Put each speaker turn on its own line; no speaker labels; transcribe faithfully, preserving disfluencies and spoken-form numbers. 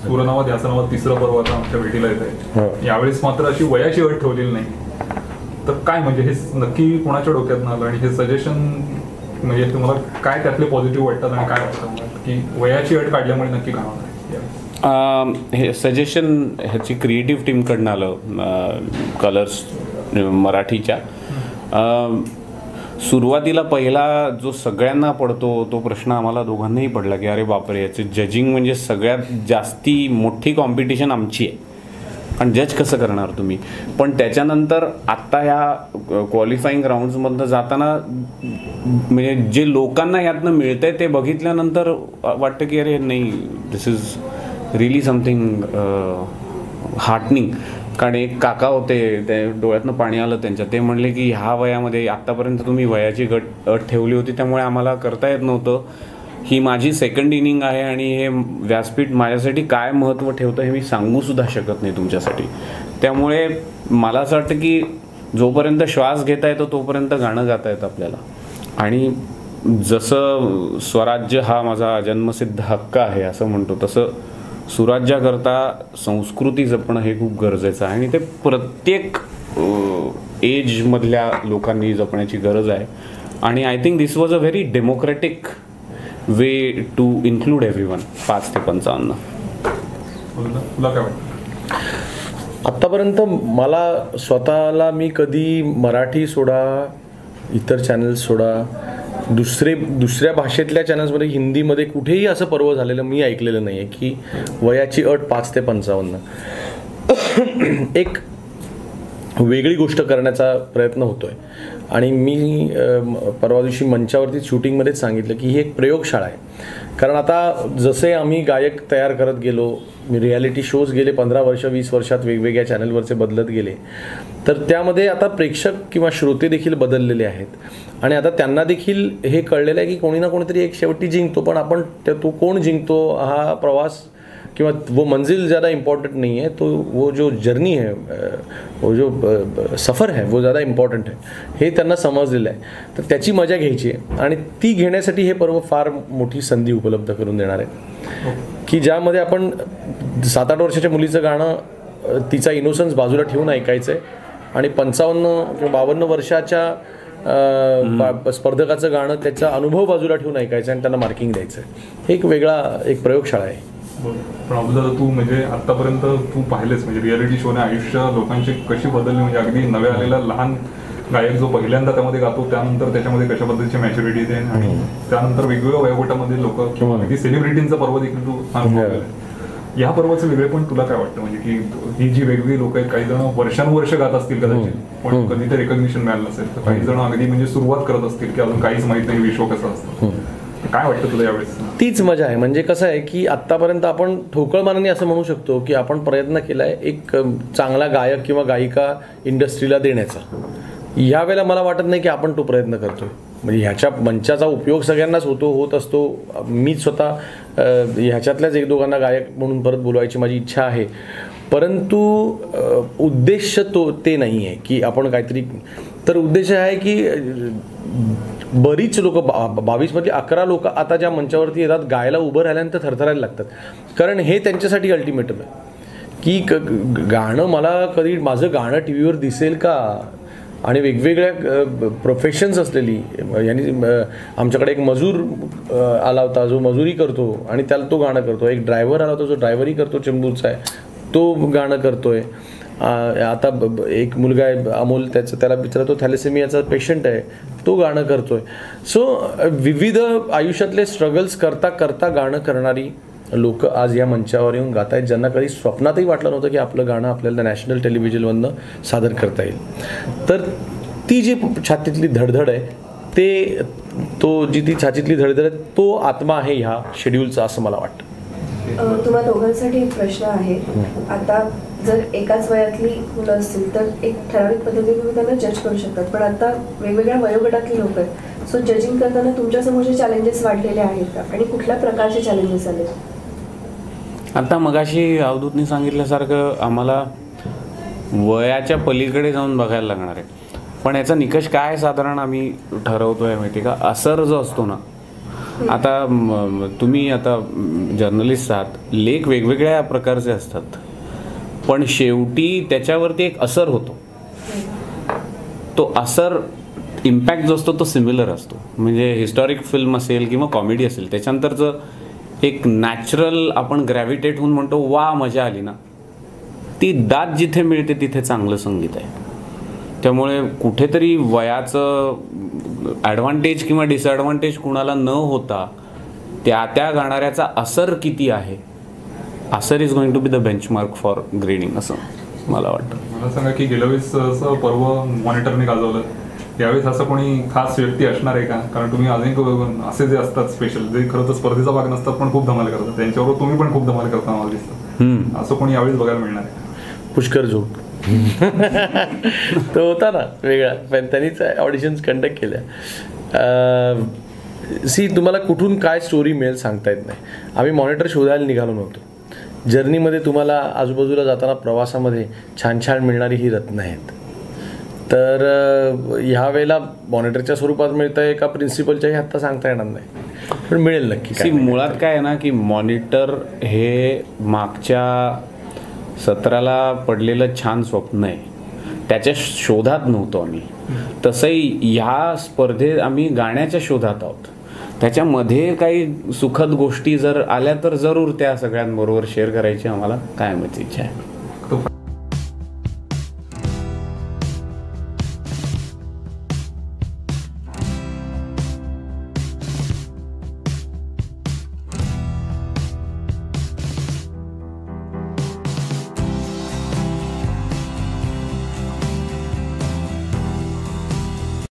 सूरनावा ध्यासनावा तिसरं पर्व आता आमच्या भेटीला येत आहे. यावेळेस मात्र अशी वयाची अट ठेवलेली नाही. तर काय म्हणजे हे नक्की कोणाच्या डोक्यात आलं आणि हे सजेशन म्हणजे तुम्हाला काय त्यातले पॉझिटिव्ह वाटतात आणि काय वाटतं की वयाची अट काढल्यामुळे नक्की काय होणार?
हे सजेशन ह्याची क्रिएटिव्ह टीमकडनं आलं, कलर्स मराठीच्या. सुरुवातीला पहिला जो सगळ्यांना पडतो तो प्रश्न आम्हाला दोघांनाही पडला की अरे बापरे, याचे जजिंग म्हणजे सगळ्यात जास्ती मोठी कॉम्पिटिशन आमची आहे आणि जज कसं करणार तुम्ही. पण त्याच्यानंतर आत्ता ह्या क्वालिफाईंग राऊंड्समधनं जाताना म्हणजे जे लोकांना यातनं मिळतंय ते बघितल्यानंतर वाटतं की अरे नाही, this is really something heartening. कारण एक काका होते, ते डोळ्यातनं पाणी आलं त्यांच्या. ते म्हणले की ह्या वयामध्ये आत्तापर्यंत तुम्ही वयाची गट अट ठेवली होती त्यामुळे आम्हाला करता येत नव्हतं. ही माझी सेकंड इनिंग आहे आणि हे व्यासपीठ माझ्यासाठी काय महत्त्व ठेवतं हे मी सांगूसुद्धा शकत नाही तुमच्यासाठी. त्यामुळे मला असं वाटतं की जोपर्यंत श्वास घेता येतो तोपर्यंत गाणं गाता येतं आपल्याला. आणि जसं स्वराज्य हा माझा जन्मसिद्ध हक्क आहे असं म्हणतो, तसं सुराज्याकरता संस्कृती जपणं हे खूप गरजेचं आहे आणि ते प्रत्येक एजमधल्या लोकांनी जपण्याची गरज आहे. आणि I think this was a very democratic way to include everyone. पाच ते पंचावन्न.
आत्तापर्यंत मला स्वतःला मी कधी मराठी सोडा, इतर चॅनल्स सोडा, दुसरे दुसऱ्या भाषेतल्या चॅनल्समध्ये हिंदीमध्ये कुठेही असं पर्व झालेलं मी ऐकलेलं नाही आहे की वयाची अट पाच ते पंचावन्न. एक वेगळी गोष्ट करण्याचा प्रयत्न होतो आहे आणि मी परवा दिवशी मंचावरती शूटिंगमध्येच सांगितलं की ही एक प्रयोगशाळा आहे. कारण आता जसे आम्ही गायक तयार करत गेलो, मी रियालिटी शोज गेले पंधरा वर्ष वीस वर्षात वेगवेगळ्या चॅनलवरचे बदलत गेले, तर त्यामध्ये आता प्रेक्षक किंवा श्रोते देखील बदललेले आहेत आणि आता त्यांना देखील हे कळलेलं आहे की कोणी ना कोणीतरी एक शेवटी जिंकतो, पण आपण तो कोण जिंकतो हा प्रवास किंवा वो मंजिल ज़्यादा इम्पॉर्टेंट नहीं है, तो वो जो जर्नी है, वो जो सफ़र है वो ज़्यादा इम्पॉर्टंट है, हे त्यांना समजलेलं आहे. तर त्याची मजा घ्यायची आहे आणि ती घेण्यासाठी हे पर्व फार मोठी संधी उपलब्ध करून देणार आहे की ज्यामध्ये आपण सात आठ वर्षाच्या मुलीचं गाणं तिचा इनोसन्स बाजूला ठेवून ऐकायचं आहे आणि पंचावन्न किंवा बावन्न वर्षाच्या स्पर्धकाचं गाणं त्याचा अनुभव बाजूला ठेवून ऐकायचं आणि त्यांना मार्किंग द्यायचं आहे. हे एक वेगळा एक प्रयोगशाळा आहे.
पण अगोदर तू म्हणजे आतापर्यंत तू पाहिलेच म्हणजे रियालिटी शोने आयुष्य लोकांची कशी बदलली, म्हणजे अगदी नव्या आलेला लहान गायक जो पहिल्यांदा त्यामध्ये गातो त्यानंतर त्याच्यामध्ये कशा पद्धतीची मॅच्युरिटी येते आणि त्यानंतर वेगवेगळ्या वयोगटामध्ये लोक किंवा अगदी सेलिब्रिटींचा पर्व देखील तू अनुभव. या पर्वाचं वेगळेपण तुला काय वाटतं, म्हणजे की ही जी वेगवेगळी लोक आहेत, काही जण वर्षानुवर्ष गात असतील कदाचित पण कधी ते रेकॉग्निशन मिळालं नसेल, तर काही जण अगदी म्हणजे सुरुवात करत असतील की अजून काहीच माहित नाही विश्व कसं असतं. काय वाटतं तुला यावेळेस?
तीच मजा आहे. म्हणजे कसं आहे की आत्तापर्यंत आपण ठोकळमानाने असं म्हणू शकतो की आपण प्रयत्न केला आहे एक चांगला गायक किंवा गायिका इंडस्ट्रीला देण्याचा. यावेळेला मला वाटत नाही की आपण तो प्रयत्न करतोय. म्हणजे ह्याच्या मंचाचा उपयोग सगळ्यांनाच होतो होत असतो. मी स्वतः ह्याच्यातल्याच एक दोघांना गायक म्हणून परत बोलवायची माझी इच्छा आहे, परंतु उद्देश तो ते नाही आहे की आपण काहीतरी. तर उद्देश आहे की बरीच लोक बावीसमध्ये अकरा लोक आता ज्या मंचावरती येतात गायला उभं राहिल्यानंतर थरथरायला लागतात, कारण हे त्यांच्यासाठी अल्टिमेटम आहे की गाणं मला कधी माझं गाणं टी व्हीवर दिसेल का. आणि वेगवेगळ्या प्रोफेशन्स असलेली यांनी आमच्याकडे एक मजूर आला होता जो मजुरी करतो आणि त्याला तो गाणं करतो. एक ड्रायव्हर आला होता जो ड्रायव्हरी करतो, चेंबूरचा आहे, तो गाणं करतोय. आता एक मुलगा आहे अमोल, त्याचं त्याला बिचारा तो थॅलेसेमियाचा पेशंट आहे, तो गाणं करतोय. सो विविध आयुष्यातले स्ट्रगल्स करता करता गाणं करणारी लोक आज या मंचावर येऊन गात आहेत, ज्यांना कधी स्वप्नातही वाटलं नव्हतं की आपलं गाणं आपल्याला नॅशनल टेलिव्हिजनमधनं सादर करता येईल. तर ती जी छातीतली धडधड आहे ते तो जी ती छातीतली धडधड आहे तो आत्मा आहे ह्या शेड्यूलचा असं मला वाटतं.
तुम्हा दोघांसाठी एक प्रश्न आहे. आता जर एकाच वयातली मुलं असतील तर एक ठराविक पद्धतीने तुम्ही त्यांना जज करू शकतात, पण आता वेगवेगळ्या वयोगटातली लोक आहेत. सो जजिंग करताना तुमच्यासमोरचे चॅलेंजेस वाढलेले आहेत का आणि कुठल्या प्रकारचे चॅलेंजेस आले?
आता मगाशी अवधूतने सांगितल्यासारखं आम्हाला वयाच्या पलीकडे जाऊन बघायला लागणार आहे. पण याचा निकष काय साधारण आम्ही ठरवतोय माहिती का, असर जो असतो ना आता म, तुम्ही आता जर्नलिस्ट आहात, लेख वेगवेगळ्या प्रकारचे असतात, पण शेवटी त्याच्यावरती एक असर होतो. तो असर इम्पॅक्ट जो असतो तो सिमिलर असतो. म्हणजे हिस्टॉरिक फिल्म असेल किंवा कॉमेडी असेल, त्याच्यानंतरचं एक नॅचरल आपण ग्रॅव्हिटेट होऊन म्हणतो वा मजा आली ना, ती दाद जिथे मिळते तिथे चांगलं संगीत आहे. त्यामुळे कुठेतरी वयाचं ॲडव्हान्टेज किंवा डिसॲडव्हान्टेज कुणाला न होता त्या त्या गाणाऱ्याचा असर किती आहे, ASER is going to be the benchmark for grading असं मला वाटतं.
मला सांगा की गेल्या वेळेस असं पर्व मॉनिटरने गाजवलं, यावेळेस असं कोणी खास व्यक्ती असणार आहे का? कारण तुम्ही अनेक असे जे असतात स्पेशल, जे खरं तर स्पर्धेचा भाग नसतात पण खूप धमाल करतात, त्यांच्याबरोबर तुम्ही पण खूप धमाल करता मला दिसतं. असं कोणी यावेळेस बघायला मिळणार आहे?
पुष्कर जोग तो होता ना वेगळा, पण त्यांनीच ऑडिशन्स कंडक्ट केल्या. सी तुम्हाला कुठून काय स्टोरी मिळेल सांगता येत नाही. आम्ही मॉनिटर शोधायला निघालो नव्हतो. जर्नीमध्ये तुम्हाला आजूबाजूला जाताना प्रवासामध्ये छान छान मिळणारी ही रत्न आहेत. तर ह्या वेळेला मॉनिटरच्या स्वरूपात मिळतं आहे का प्रिन्सिपलच्याही आत्ता सांगता येणार नाही, पण मिळेल नक्की.
सी मुळात काय आहे ना की मॉनिटर हे मागच्या सत्राला पडलेलं छान स्वप्न आहे, त्याच्या शोधात नव्हतो आम्ही. तसंही ह्या स्पर्धेत आम्ही गाण्याच्या शोधात आहोत. त्याच्यामध्ये काही सुखद गोष्टी जर आल्या तर जरूर त्या सगळ्यांबरोबर शेअर करायची आम्हाला कायमच इच्छा आहे.